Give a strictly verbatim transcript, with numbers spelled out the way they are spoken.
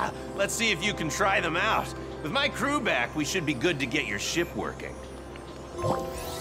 Let's see if you can try them out. With my crew back, we should be good to get your ship working.